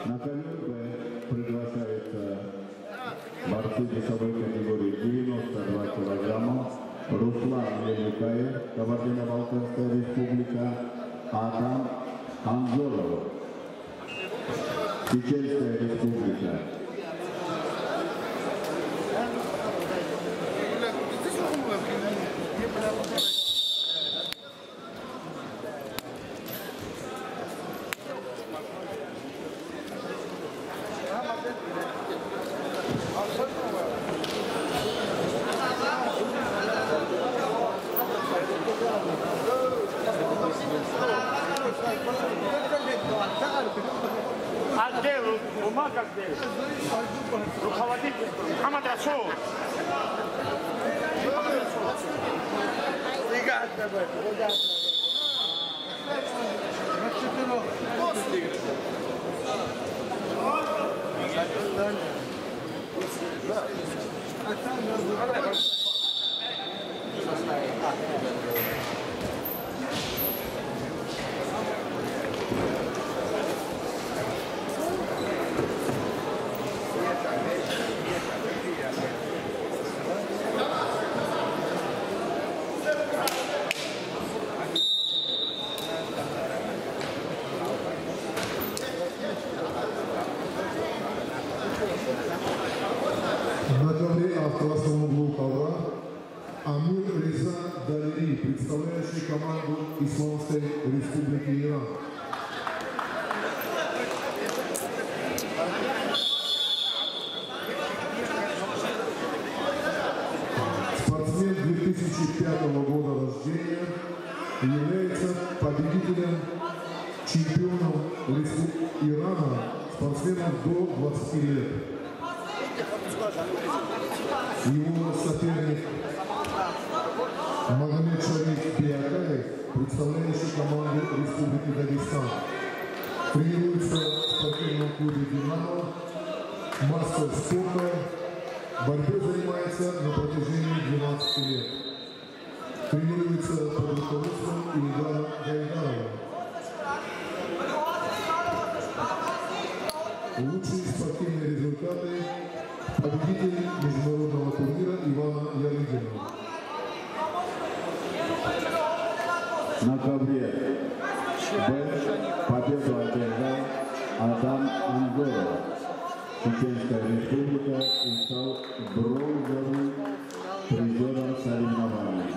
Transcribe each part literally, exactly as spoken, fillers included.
На ковер Б приглашается борцы весовой категории девяносто два килограмма Руслан Лелюкаев, Кабардино-Балкарская республика, Адам Анзоров, Чеченская республика. Отдел, ума как делать. Руководитель. Хамад Расул. На ковре в красном углу ковра Амир Реза Далери, представляющий команду Исламской Республики Иран. Спортсмен две тысячи пятого года рождения, является победителем, чемпионом Ирана, спортсменом до двадцати лет. Его соперник Магомед Шариф Биакаев, представляющий команду Республики Дагестан. Тренируется в спортивном клубе «Динамо», мастер спорта, борьбой занимается на протяжении двенадцати лет. Тренируется под руководством Ильгара Гайдарова. Лучшие спортивные результаты — победитель международного турнира Ивана Ярыгина. На ковре Б победу одержал Адам Анзоров, Чеченская республика, и стал бронзовым призером соревнований.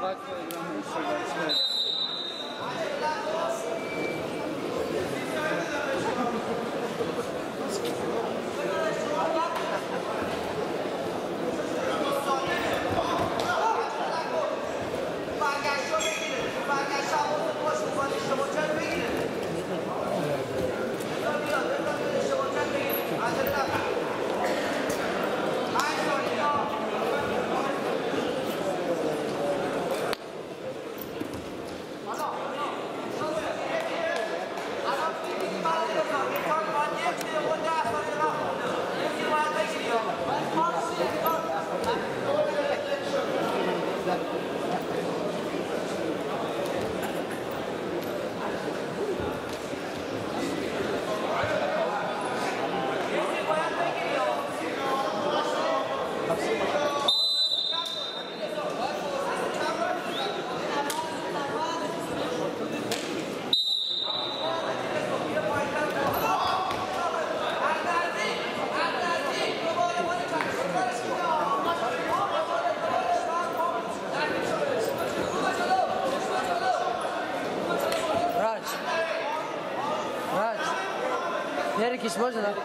Ярикич, можно, да?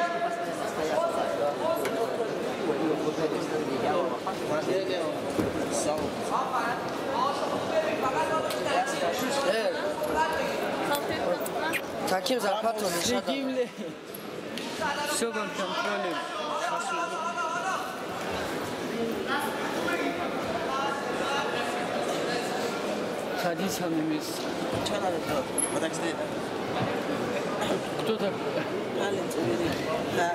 Э, каким зарплатом? Следим все под контролем. Садись на место. Что надо делать? Вот так стоит. Кто так? Да.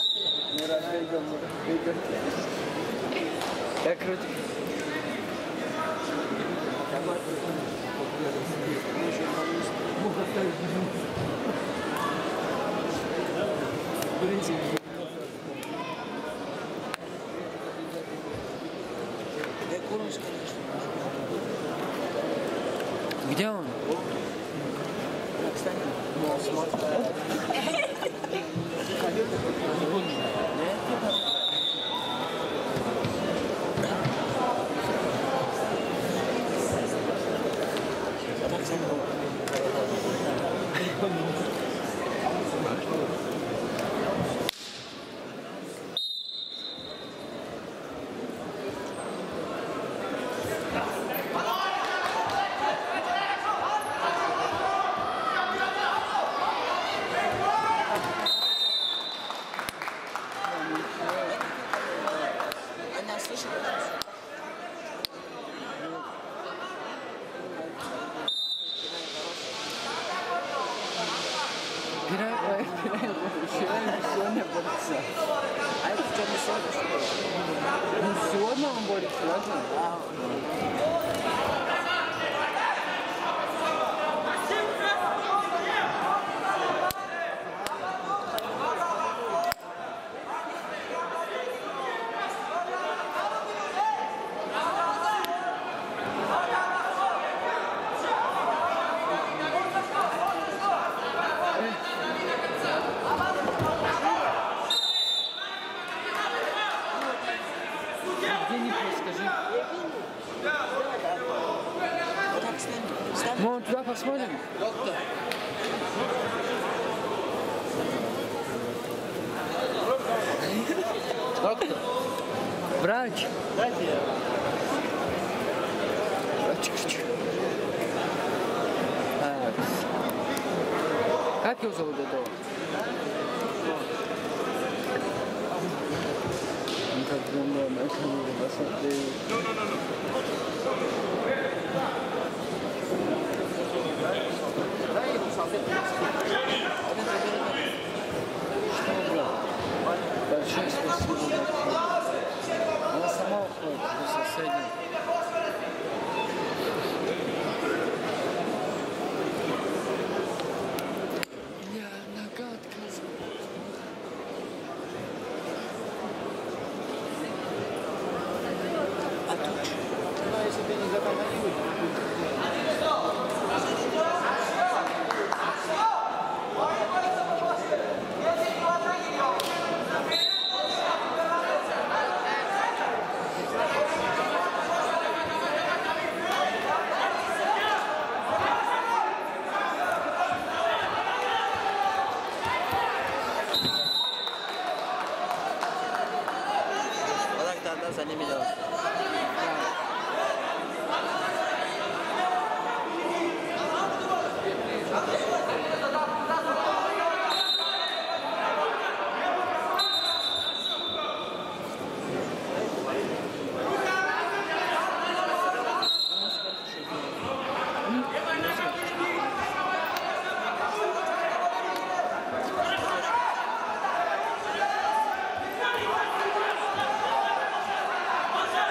Я крутик. Где он? Сегодня он борется, ладно? Ну, туда посмотрим. Доктор. Доктор. Врач. Дайте. Врач. Так. Как его зовут этого? Он как думаю, на камеру посмотрел. Большое спасибо. Она сама уходит до соседей. Бля, нога отказывает. А тут? Ну, если ты не запомнил. За ними делать. Вася!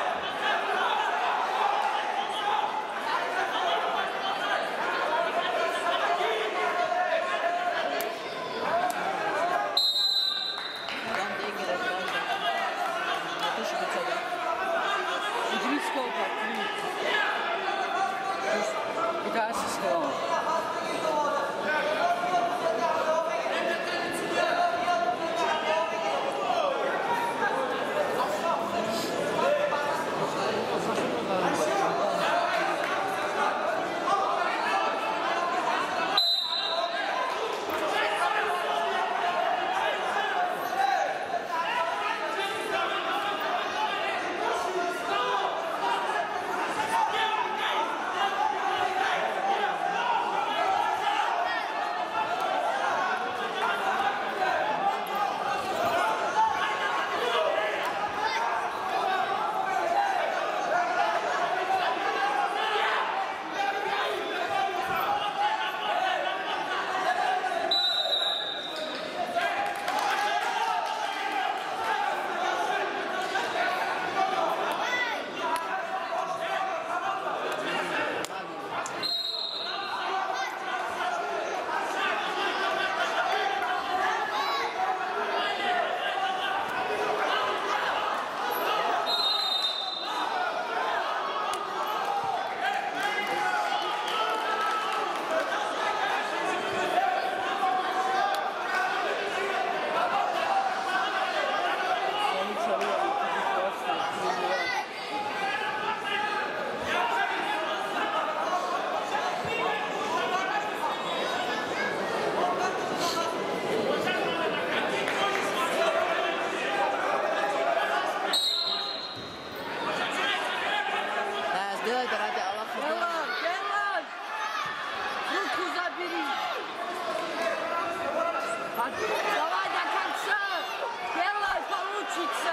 Давай до конца! Первое получится!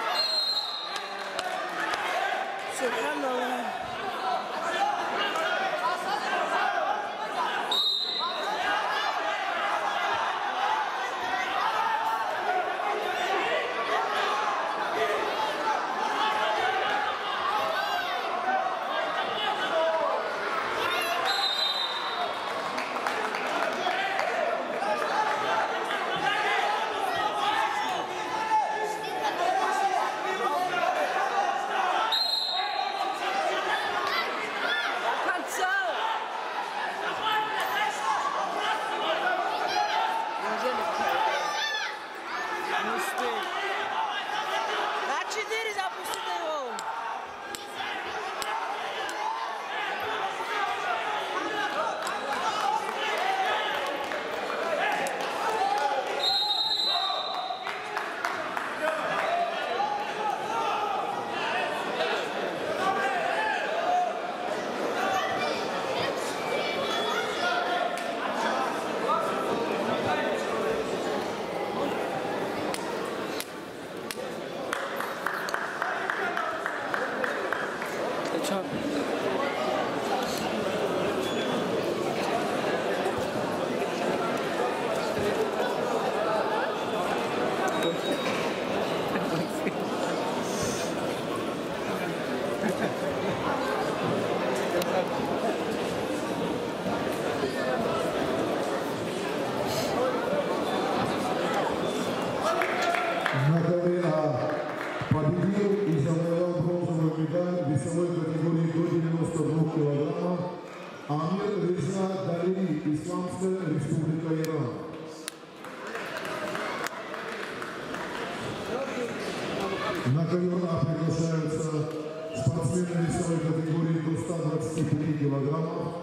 Субханаллах. На ковре А победил и завоевал бронзовую медаль в весовой категории до девяноста двух килограммов Амир Реза Далери, Исламская Республика Иран. На ковер А приглашаются спортсмены весовой категории до ста двадцати пяти килограммов